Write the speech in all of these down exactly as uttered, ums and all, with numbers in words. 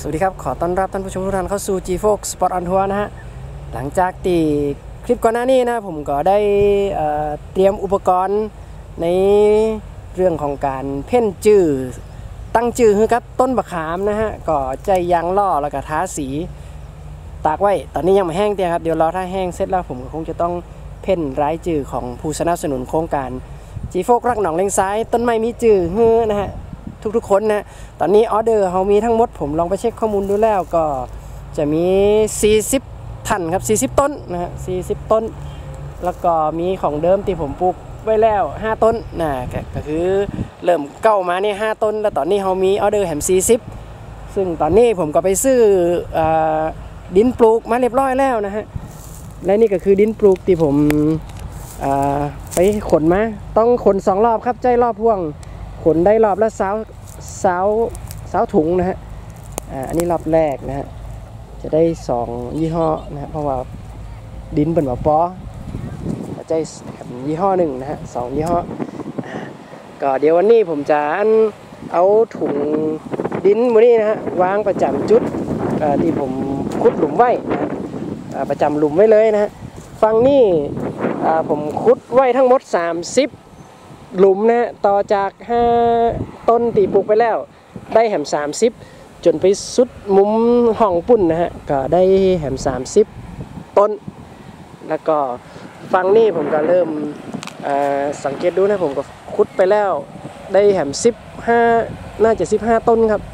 สวัสดีครับขอต้อนรับท่านผู้ชมทุกท่านเข้าสู่ จี โฟร์ Spot on Tour นะฮะหลังจากที่คลิปก่อนหน้านี้นะผมก็ได้เตรียมอุปกรณ์ในเรื่องของการเพ่นจื้อตั้งจื้อให้กับต้นบะขามนะฮะก็ใจยางล่อแล้วก็ทาสีตากไว้ตอนนี้ยังไม่แห้งเตี้ยครับเดี๋ยวรอถ้าแห้งเสร็จแล้วผมก็คงจะต้องเพ่นรายจื้อของผู้สนับสนุนโครงการ จี โฟร์ รักหนองเลงซ้ายต้นไม้มีจื้อเฮ้อนะฮะทุกๆคนนะตอนนี้ออเดอร์เขามีทั้งหมดผมลองไปเช็คข้อมูลดูแล้วก็จะมีสี่สิบตันครับสี่สิบต้นนะฮะสี่สิบต้นแล้วก็มีของเดิมที่ผมปลูกไว้แล้วห้าต้นนะก็คือเริ่มเก้ามานี่ห้าต้นแล้วตอนนี้เขามีออเดอร์แหมสี่สิบซึ่งตอนนี้ผมก็ไปซื้อดินปลูกมาเรียบร้อยแล้วนะฮะและนี่ก็คือดินปลูกที่ผมไปขนมาต้องขนสองรอบครับใจรอบพ่วงขนได้รอบละสาวสาวสาวถุงนะฮะอ่าอันนี้รอบแรกนะฮะจะได้สองยี่ห้อนะฮะเพราะว่าดินเป็นแบบปอใจยี่ห้อหนึ่งนะฮะสองยี่ห้อก็เดี๋ยววันนี้ผมจะเอาถุงดินมือนี้นะฮะวางประจำจุดที่ผมขุดหลุมไว้นะประจำหลุมไว้เลยนะฮะฝั่งนี้ผมขุดไว้ทั้งหมดสามสิบหลุมนะต่อจากห้าต้นตีปลูกไปแล้วได้แหมสามสิบจนไปสุดมุมห้องปุ่นนะฮะก็ได้แหมสามสิบต้นแล้วก็ฝั่งนี้ผมก็เริ่มสังเกตดูนะผมก็ขุดไปแล้วได้แหมสิบห้าน่าจะสิบห้าต้นครับ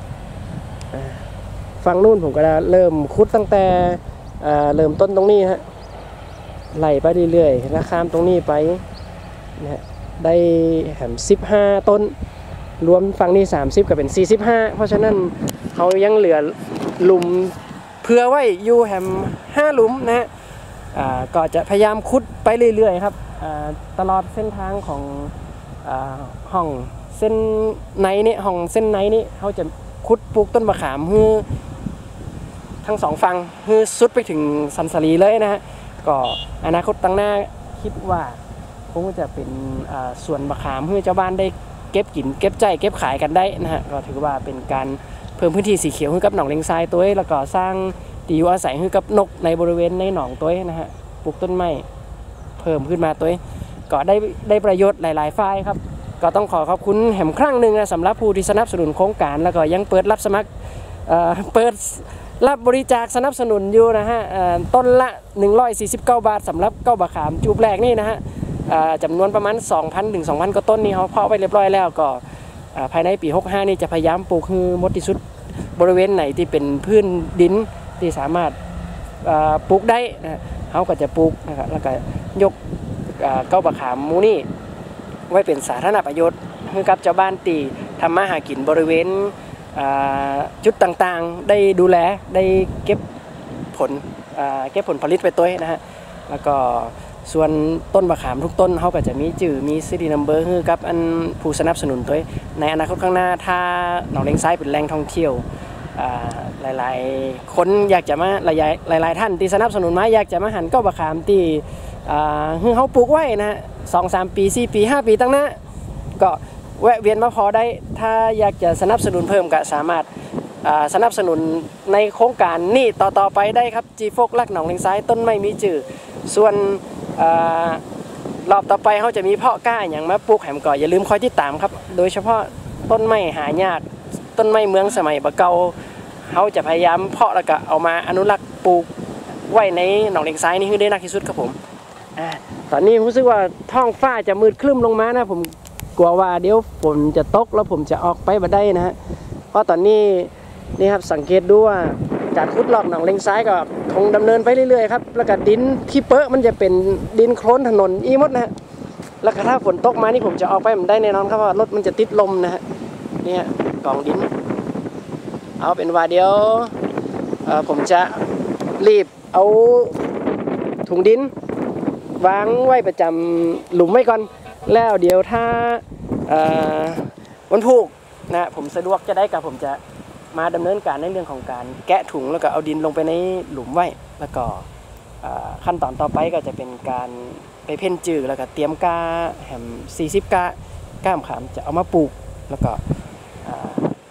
ฝั่งนู้นผมก็เริ่มขุดตั้งแต่เริ่มต้นตรงนี้ฮะไล่ไปเรื่อยๆแล้วข้ามตรงนี้ไปนะฮะได้แหมสิบห้าต้นรวมฝั่งนี้สามสิบก็เป็นสี่สิบห้าเพราะฉะนั้นเขายังเหลือหลุมเผื่อไว้อยู่แหมห้าหลุมนะฮะอ่าก็จะพยายามขุดไปเรื่อยๆครับอ่าตลอดเส้นทางของอ่าห้องเส้นไหนนี่ห้องเส้นไหนนี่เขาจะขุดปลูกต้นมะขามฮือทั้งสองฝั่งฮือสุดไปถึงสันสลีเลยนะฮะก็อนาคตตั้งหน้าคิดว่าคงจะเป็นส่วนมะขามเพื่อเจ้าบ้านได้เก็บกินเก็บใจเก็บขายกันได้นะฮะก็ถือว่าเป็นการเพิ่มพื้นที่สีเขียวให้กับหนองเลงทรายตัวแล้วก็สร้างที่อยู่อาศัยให้กับนกในบริเวณในหนองตัวนะฮะปลูกต้นไม้เพิ่มขึ้นมาตัวก็ได้ได้ประโยชน์หลายๆฝ่ายครับก็ต้องขอขอบคุณแหมครั้งหนึ่งนะสำหรับผู้ที่สนับสนุนโครงการแล้วก็ยังเปิดรับสมัครเปิดรับบริจาคสนับสนุนอยู่นะฮะต้นละหนึ่งร้อยสี่สิบเก้าบาทสำหรับเก้าบะขามจูบแรกนี่นะฮะจำนวนประมาณ สองพัน ถึง สองพัน กว่าต้นนี่เขาเพาะไปเรียบร้อยแล้วก็ภายในปีหกสิบห้านี่จะพยายามปลูกให้หมดที่สุดบริเวณไหนที่เป็นพื้นดินที่สามารถปลูกได้นะเขาก็จะปลูกนะครับแล้วก็ยกเก้าบะขามมูนี่ไว้เป็นสาธารณประโยชน์ให้กับชาวบ้านที่ทำมาหากินบริเวณจุดต่างๆได้ดูแลได้เก็บผลเก็บผลผลิตไปตัวนะฮะแล้วก็ส่วนต้นมะขามทุกต้นเขาก็จะมีจื่อมีซีรีนัมเบอร์คือกับอันผู้สนับสนุนตัวในอนาคตข้างหน้าถ้าหนองเลงซ้ายเป็นแหล่งท่องเที่ยวหลายๆคนอยากจะมาหลายหลายๆท่านที่สนับสนุนมาอยากจะมาหันเก้าบะขามที่คือเขาปลูกไว้นะสองสามปีสี่ปีห้าปีตั้งหน้าก็แวะเวียนมาพอได้ถ้าอยากจะสนับสนุนเพิ่มก็สามารถสนับสนุนในโครงการนี่ต่อๆไปได้ครับ จี โฟร์ รักหนองเลงซ้ายต้นไม้มีจื่อส่วนรอบต่อไปเขาจะมีเพาะกล้าอย่างมาปลูกแหมก่ออย่าลืมคอยติดตามครับโดยเฉพาะต้นไม้หายากต้นไม้เมืองสมัยบะเก่าเขาจะพยายามเพาะแล้วก็เอามาอนุรักษ์ปลูกไว้ในหนองเลงซ้ายนี่ให้ได้นักที่สุดครับผมตอนนี้รู้สึกว่าท้องฟ้าจะมืดครึ้มลงมานะผมกลัวว่าเดี๋ยวฝนจะตกแล้วผมจะออกไปบ่ได้นะฮะเพราะตอนนี้นี่ครับสังเกตดูว่าการขุดลอกหนองเลงซ้ายก็คงดำเนินไปเรื่อยๆครับแล้วก็ดินที่เปอะมันจะเป็นดินโคลนถนนอีมดนะฮะแล้วถ้าฝนตกมานี่ผมจะออกไปมันได้แน่นอนครับว่ารถมันจะติดลมนะฮะนี่กองดินเอาเป็นว่าเดี๋ยวผมจะรีบเอาถุงดินวางไว้ประจำหลุมไว้ก่อนแล้วเดี๋ยวถ้าวันพุธนะผมสะดวกจะได้กับผมจะมาดำเนินการในเรื่องของการแกะถุงแล้วก็เอาดินลงไปในหลุมไว้แล้วก็ขั้นตอนต่อไปก็จะเป็นการไปเพ่นจื้อแล้วก็เตรียมกาแหมสี่สิบกาก้ามขามจะเอามาปลูกแล้วก็จ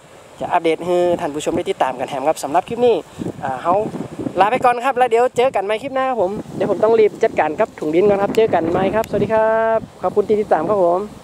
จะอัปเดตให้ท่านผู้ชมได้ติดตามกันแถมครับสำหรับคลิปนี้อ่าเฮาลาไปก่อนครับแล้วเดี๋ยวเจอกันใหม่คลิปหน้าครับผมเดี๋ยวผมต้องรีบจัดการกับถุงดินก่อนครับเจอกันใหม่ครับสวัสดีครับขอบคุณที่ติดตามครับผม